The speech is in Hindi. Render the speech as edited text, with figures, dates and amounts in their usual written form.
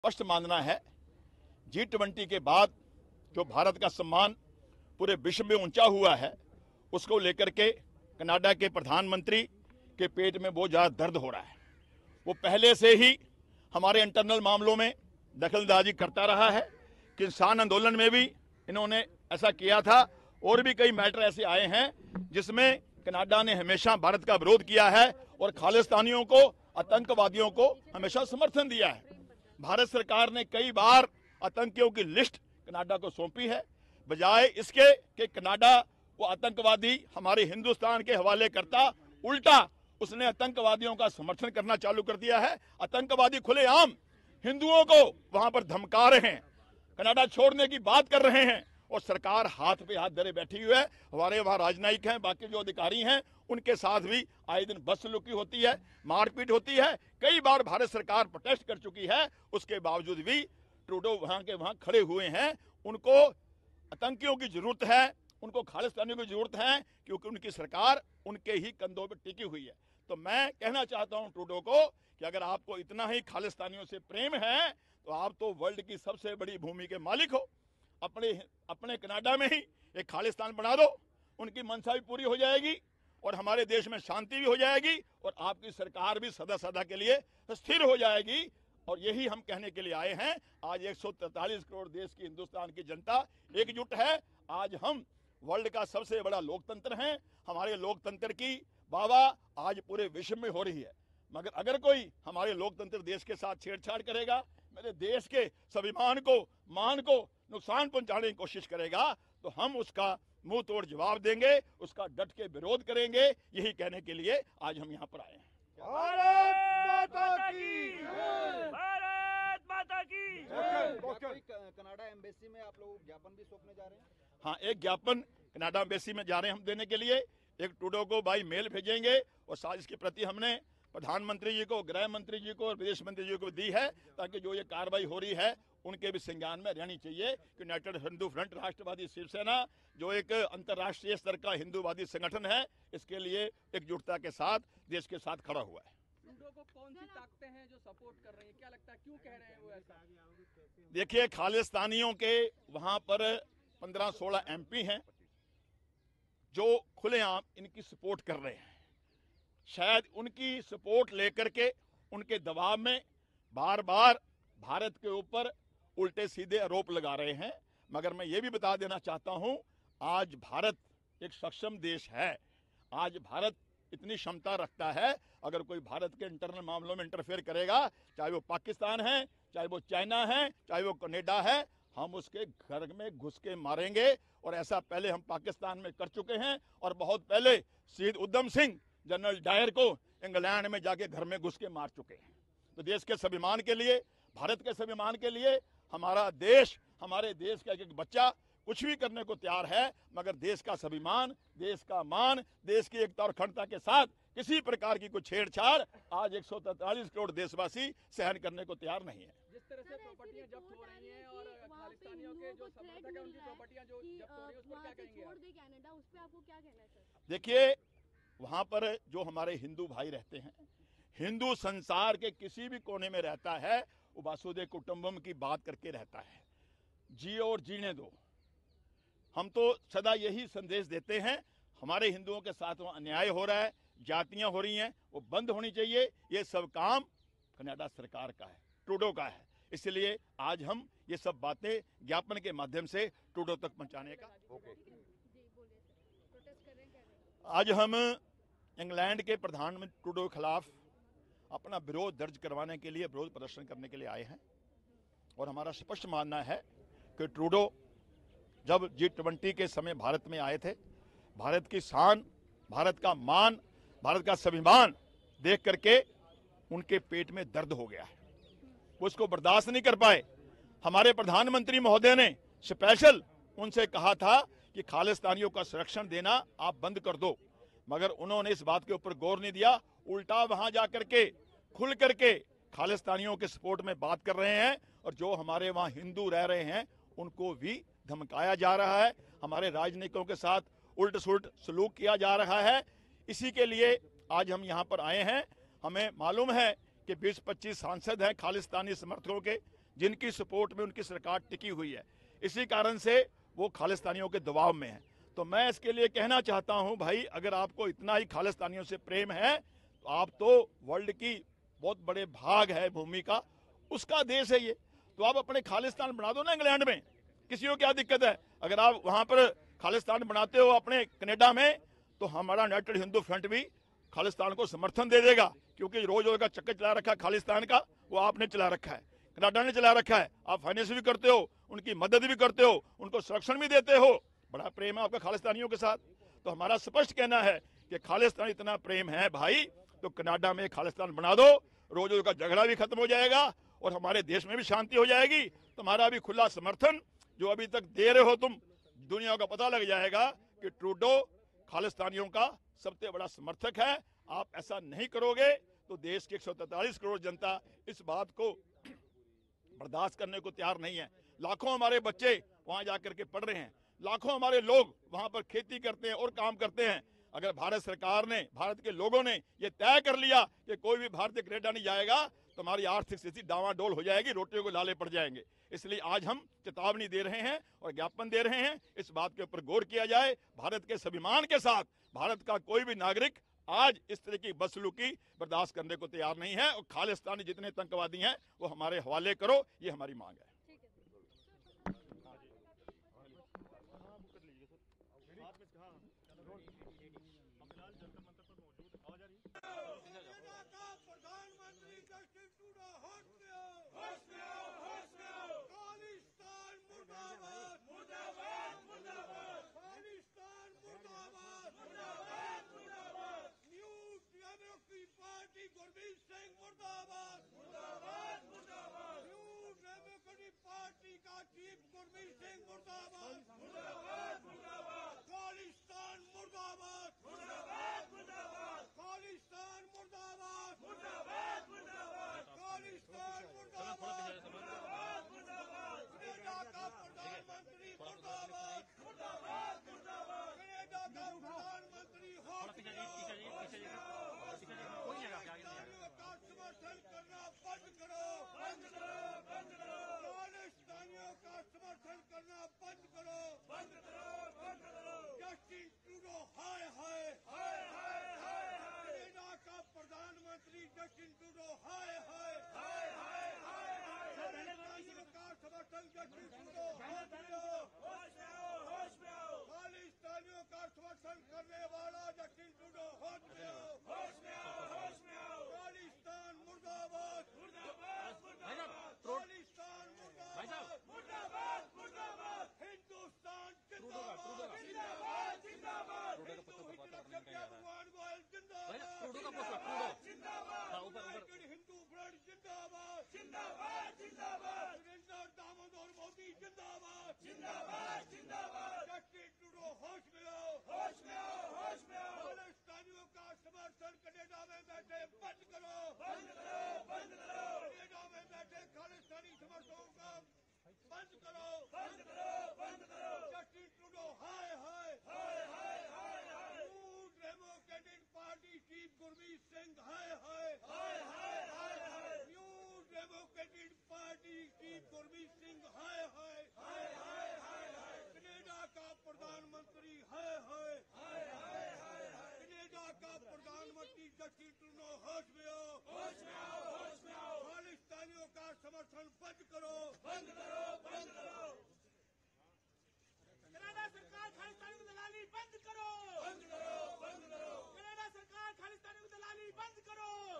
स्पष्ट मानना है G20 के बाद जो भारत का सम्मान पूरे विश्व में ऊंचा हुआ है, उसको लेकर के कनाडा के प्रधानमंत्री के पेट में बहुत ज़्यादा दर्द हो रहा है। वो पहले से ही हमारे इंटरनल मामलों में दखलंदाजी करता रहा है। किसान आंदोलन में भी इन्होंने ऐसा किया था और भी कई मैटर ऐसे आए हैं जिसमें कनाडा ने हमेशा भारत का विरोध किया है और खालिस्तानियों को, आतंकवादियों को हमेशा समर्थन दिया है। भारत सरकार ने कई बार आतंकियों की लिस्ट कनाडा को सौंपी है, बजाय इसके कि कनाडा वो आतंकवादी हमारे हिंदुस्तान के हवाले करता, उल्टा उसने आतंकवादियों का समर्थन करना चालू कर दिया है। आतंकवादी खुलेआम हिंदुओं को वहां पर धमका रहे हैं, कनाडा छोड़ने की बात कर रहे हैं और सरकार हाथ पे हाथ धरे बैठी हुई है। हमारे वहाँ राजनयिक हैं, बाकी जो अधिकारी हैं, उनके साथ भी आए दिन बदसलूकी होती है, मारपीट होती है। कई बार भारत सरकार प्रोटेस्ट कर चुकी है, उसके बावजूद भी ट्रूडो वहाँ के वहाँ खड़े हुए हैं। उनको आतंकियों की जरूरत है, उनको खालिस्तानियों की जरूरत है, क्योंकि उनकी सरकार उनके ही कंधों पर टिकी हुई है। तो मैं कहना चाहता हूं ट्रूडो को कि अगर आपको इतना ही खालिस्तानियों से प्रेम है तो आप तो वर्ल्ड की सबसे बड़ी भूमि के मालिक हो। अपने कनाडा में ही एक खालिस्तान बना दो, उनकी मंशा भी पूरी हो जाएगी और हमारे देश में शांति भी हो जाएगी और आपकी सरकार भी सदा सदा के लिए स्थिर हो जाएगी। और यही हम कहने के लिए आए हैं। आज 143 करोड़ देश की हिंदुस्तान की जनता एकजुट है। आज हम वर्ल्ड का सबसे बड़ा लोकतंत्र हैं। हमारे लोकतंत्र की वाहवाह आज पूरे विश्व में हो रही है, मगर अगर कोई हमारे लोकतंत्र देश के साथ छेड़छाड़ करेगा, मेरे देश के स्वाभिमान को, मान को नुकसान पहुंचाने की कोशिश करेगा, तो हम उसका मुंह तोड़ जवाब देंगे, उसका डट के विरोध करेंगे। यही कहने के लिए आज हम यहाँ पर आए हैं। भारत माता की जय। भारत माता की जय। कनाडा एम्बेसी में आप लोग ज्ञापन भी सौंपने जा रहे हैं? हाँ, एक ज्ञापन कनाडा एम्बेसी में जा रहे हैं हम देने के लिए। एक ट्रूडो को बाई मेल भेजेंगे और साथ इसके प्रति हमने प्रधानमंत्री जी को, गृह मंत्री जी को और विदेश मंत्री जी को दी है, ताकि जो ये कार्रवाई हो रही है उनके भी संज्ञान में रहनी चाहिए। यूनाइटेड हिंदू फ्रंट, राष्ट्रवादी शिवसेना, जो एक अंतर्राष्ट्रीय स्तर का हिंदूवादी संगठन है, इसके लिए एकजुटता के साथ देश के साथ खड़ा हुआ है। ट्रूडो को कौन सी ताकतें हैं जो सपोर्ट कर रही हैं? क्या लगता है, क्यों कह रहे हैं वो ऐसा? देखिए, खालिस्तानियों के वहां पर 15-16 MP हैं जो खुलेआम इनकी सपोर्ट कर रहे हैं। शायद उनकी सपोर्ट लेकर के उनके दबाव में बार बार भारत के ऊपर उल्टे सीधे आरोप लगा रहे हैं। मगर मैं ये भी बता देना चाहता हूं, आज भारत एक सक्षम देश है। आज भारत इतनी क्षमता रखता है, अगर कोई भारत के इंटरनल मामलों में इंटरफेयर करेगा, चाहे वो पाकिस्तान है, चाहे वो चाइना है, चाहे वो कनाडा है, हम उसके घर में घुस के मारेंगे। और ऐसा पहले हम पाकिस्तान में कर चुके हैं और बहुत पहले शहीद उधम सिंह, जनरल डायर को इंग्लैंड में जाके घर में घुस के मार चुके हैं। तो देश के स्वाभिमान के लिए, भारत के स्वाभिमान के लिए हमारा देश, हमारे देश का एक बच्चा कुछ भी करने को तैयार है, मगर देश का स्वाभिमान, देश का मान, देश की एकता और अखंडता के साथ किसी प्रकार की कोई छेड़छाड़ आज 143 करोड़ देशवासी सहन करने को तैयार नहीं है। जिस तरह से प्रॉपर्टियां जब्त हो रही हैं और खालिस्तानियों के जो समर्थक हैं उनकी प्रॉपर्टियां जो जब्त हो रही है, उस पर क्या कहेंगे? छोड़ दे कनाडा, उस पे आपको क्या कहना है सर? देखिए, वहां पर जो हमारे हिंदू भाई रहते हैं, हिंदू संसार के किसी भी कोने में रहता है, वो वासुदेव कुटुंबम की बात करके रहता है, जियो और जीने दो। हम तो सदा यही संदेश देते हैं, हमारे हिंदुओं के साथ वहाँ अन्याय हो रहा है, जातियां हो रही हैं, वो बंद होनी चाहिए। ये सब काम कनाडा सरकार का है, ट्रूडो का है। इसलिए आज हम ये सब बातें ज्ञापन के माध्यम से ट्रूडो तक पहुंचाने का आज हम इंग्लैंड के प्रधानमंत्री ट्रूडो के खिलाफ अपना विरोध दर्ज करवाने के लिए, विरोध प्रदर्शन करने के लिए आए हैं। और हमारा स्पष्ट मानना है कि ट्रूडो जब G20 के समय भारत में आए थे, भारत की शान, भारत का मान, भारत का स्वाभिमान देख करके उनके पेट में दर्द हो गया है, वो उसको बर्दाश्त नहीं कर पाए। हमारे प्रधानमंत्री महोदय ने स्पेशल उनसे कहा था कि खालिस्तानियों का संरक्षण देना आप बंद कर दो, मगर उन्होंने इस बात के ऊपर गौर नहीं दिया। उल्टा वहां जाकर के खुल करके खालिस्तानियों के सपोर्ट में बात कर रहे हैं और जो हमारे वहां हिंदू रह रहे हैं उनको भी धमकाया जा रहा है, हमारे राजनीतिकों के साथ उल्ट सुल्ट सलूक किया जा रहा है। इसी के लिए आज हम यहाँ पर आए हैं। हमें मालूम है कि 20-25 सांसद हैं खालिस्तानी समर्थकों के, जिनकी सपोर्ट में उनकी सरकार टिकी हुई है। इसी कारण से वो खालिस्तानियों के दबाव में है। तो मैं इसके लिए कहना चाहता हूं, भाई अगर आपको इतना ही खालिस्तानियों से प्रेम है तो आप तो वर्ल्ड की बहुत बड़े भाग है भूमि का, उसका देश है ये, तो आप अपने खालिस्तान बना दो ना इंग्लैंड में, किसी को क्या दिक्कत है? अगर आप वहां पर खालिस्तान बनाते हो अपने कनाडा में, तो हमारा यूनाइटेड हिंदू फ्रंट भी खालिस्तान को समर्थन दे देगा, क्योंकि रोज रोज का चक्कर चला रखा है खालिस्तान का, वो आपने चला रखा है, कनाडा ने चला रखा है। आप फाइनेंस भी करते हो, उनकी मदद भी करते हो, उनको संरक्षण भी देते हो, बड़ा प्रेम है आपका खालिस्तानियों के साथ। तो हमारा स्पष्ट कहना है कि खालिस्तान इतना प्रेम है भाई, तो कनाडा में खालिस्तान बना दो, रोज रोज का झगड़ा भी खत्म हो जाएगा और हमारे देश में भी शांति हो जाएगी। तुम्हारा भी खुला समर्थन जो अभी तक दे रहे हो तुम, दुनिया को पता लग जाएगा कि ट्रूडो खालिस्तानियों का सबसे बड़ा समर्थक है। आप ऐसा नहीं करोगे तो देश की 143 करोड़ जनता इस बात को बर्दाश्त करने को तैयार नहीं है। लाखों हमारे बच्चे वहां जाकर के पढ़ रहे हैं, लाखों हमारे लोग वहां पर खेती करते हैं और काम करते हैं। अगर भारत सरकार ने, भारत के लोगों ने ये तय कर लिया कि कोई भी भारतीय कनाडा नहीं जाएगा, तो हमारी आर्थिक स्थिति डावाडोल हो जाएगी, रोटियों को लाले पड़ जाएंगे। इसलिए आज हम चेतावनी दे रहे हैं और ज्ञापन दे रहे हैं, इस बात के ऊपर गौर किया जाए। भारत के स्वाभिमान के साथ भारत का कोई भी नागरिक आज इस तरह की बदसलूकी बर्दाश्त करने को तैयार नहीं है, और खालिस्तानी जितने आतंकवादी हैं वो हमारे हवाले करो, ये हमारी मांग है। प्रधानमंत्री जस्टिन ट्रूडो होश में आओ, होश में आओ, होश में आओ। खालिस्तान मुर्दाबाद, मुर्दाबाद, मुर्दाबाद। खालिस्तान मुर्दाबाद, मुर्दाबाद, मुर्दाबाद। New Democratic Party Gurmeet Singh मुर्दाबाद, मुर्दाबाद, मुर्दाबाद। न्यू डेमोक्रेटिक पार्टी का चीफ गुरमीत सिंह मुर्दाबाद, मुर्दाबाद, मुर्दाबाद। खालिस्तान मुर्दाबाद, मुर्दाबाद, मुर्दाबाद। खालिस्तान मुर्दाबाद, मुर्दाबाद, मुर्दाबाद। खालिस्तान मुर्दाबाद, मुर्दाबाद, मुर्दाबाद। कनाडा का प्रधानमंत्री मुर्दाबाद, मुर्दाबाद, मुर्दाबाद। कनाडा का प्रधानमंत्री खालिस्तानियों का समर्थन करना बंद करो, बंद करो, बंद करो। खालिस्तानियों का समर्थन करना बंद करो, बंद करो, बंद करो। जस्टिन ट्रूडो हाय हाय, हाय हाय, हाय हाय। कनाडा का प्रधानमंत्री जस्टिन ट्रूडो हाय हाय, हाय हाय, हाय हाय। खालिस्तानियों का समर्थन जस्टिन ट्रूडो होश में आओ, होश में आओ, होश में आओ। खालिस्तानियों का समर्थन करने वाला जस्टिन ट्रूडो होश में आओ, होश में आओ, होश में आओ। खालिस्तान मुर्दाबाद, मुर्दाबाद, मुर्दाबाद। खालिस्तान मुर्दाबाद, मुर्दाबाद, मुर्दाबाद। हिंदुस्तान जिंदाबाद, जिंदाबाद, जिंदाबाद। भगवान गोयल जिंदाबाद, जिंदाबाद। हिंदू फ्रंट जिंदाबाद, जिंदाबाद, जिंदाबाद। नरेंद्र दामोदर मोदी जिंदाबाद, जिंदाबाद, जिंदाबाद। जस्टिन ट्रूडो होश में आओ, होश में आओ, होश में आओ। खालिस्तानियों का समर्थन कनाडा में बैठे बंद करो, बंद करो, बंद करो। कनाडा में बैठे खालिस्तानी समर्थकों का बंद करो, बंद करो, बंद करो। जस्टिन ट्रूडो हाय हाय, हाय हाय, हाय हाय। New Democratic Party chief Gurmeet Singh हाय हाय, हाय हाय, हाय हाय। New Democratic Party chief Gurmeet Singh हाय हाय, हाय हाय, हाय हाय। कनाडा का प्रधानमंत्री हाय हाय, हाय हाय, हाय हाय। कनाडा का प्रधानमंत्री जस्टिन ट्रूडो होश में आओ, होश में आओ, होश में आओ। खालिस्तानियों का समर्थन बंद करो, बंद करो, बंद करो। कनाडा सरकार खालिस्तानी को दलाली बंद करो, बंद करो, बंद करो। कनाडा सरकार खालिस्तानी को दलाली बंद करो,